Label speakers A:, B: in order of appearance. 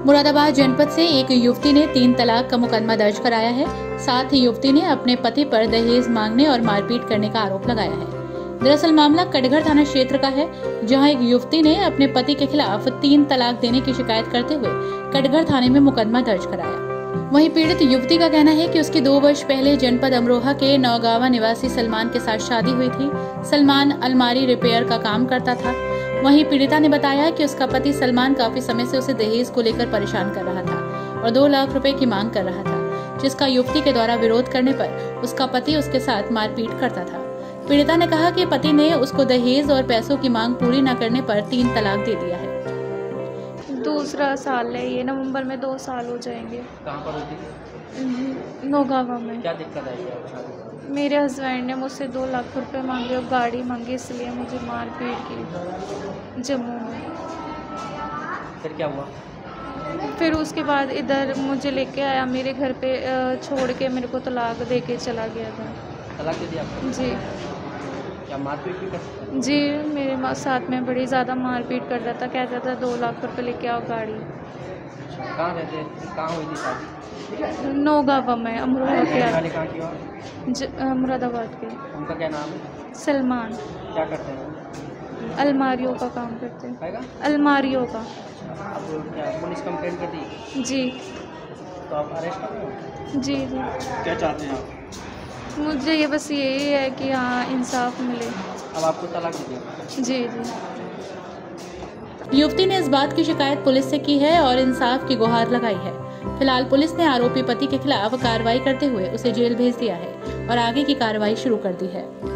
A: मुरादाबाद जनपद से एक युवती ने 3 तलाक का मुकदमा दर्ज कराया है। साथ ही युवती ने अपने पति पर दहेज मांगने और मारपीट करने का आरोप लगाया है। दरअसल मामला कटघर थाना क्षेत्र का है, जहां एक युवती ने अपने पति के खिलाफ 3 तलाक देने की शिकायत करते हुए कटघर थाने में मुकदमा दर्ज कराया। वहीं पीड़ित युवती का कहना है कि उसकी 2 वर्ष पहले जनपद अमरोहा के नौगावा निवासी सलमान के साथ शादी हुई थी। सलमान अलमारी रिपेयर का काम करता था। वहीं पीड़िता ने बताया कि उसका पति सलमान काफी समय से उसे दहेज को लेकर परेशान कर रहा था और 2 लाख रुपए की मांग कर रहा था, जिसका युवती के द्वारा विरोध करने पर उसका पति उसके साथ मारपीट करता था। पीड़िता ने कहा कि पति ने उसको दहेज और पैसों की मांग पूरी न करने पर 3 तलाक दे दिया है।
B: दूसरा साल है ये, नवंबर में 2 साल हो जाएंगे।
C: कहाँ पर होती थी?
B: नौगावा में।
C: क्या दिक्कत आई है?
B: मेरे हस्बैंड ने मुझसे 2 लाख रुपए मांगे और गाड़ी मांगी, इसलिए मुझे मारपीट की जम्मू में।
C: फिर क्या हुआ?
B: फिर उसके बाद इधर मुझे लेके आया, मेरे घर पे छोड़ के मेरे को तलाक दे के चला गया था।
C: तलाक दे दिया आपको?
B: जी।
C: क्या मारपीट भी करता था?
B: जी, मेरे साथ में बड़ी ज़्यादा मारपीट करता था, कहता था 2 लाख रुपए लेके आओ गाड़ी।
C: कहाँ रहते थे? कहाँ हुई थी शादी?
B: नौगावा में, अमरोहा के
C: वाले कहाँ की हो?
B: मुरादाबाद के।
C: उनका क्या नाम है?
B: सलमान।
C: क्या करते हैं?
B: अलमारियों का काम करते हैं।
C: आएगा?
B: अलमारियों का।
C: अब क्या पुलिस कंप्लेंट कर दी?
B: जी।
C: तो आप अरेस्ट कर रहे हो?
B: जी जी।
C: क्या चाहते हैं आप?
B: मुझे ये बस यही है कि हाँ इंसाफ मिले।
C: अब आपको तलाक दे दिया?
B: जी जी।
A: युवती ने इस बात की शिकायत पुलिस से की है और इंसाफ की गुहार लगाई है। फिलहाल पुलिस ने आरोपी पति के खिलाफ कार्रवाई करते हुए उसे जेल भेज दिया है और आगे की कार्रवाई शुरू कर दी है।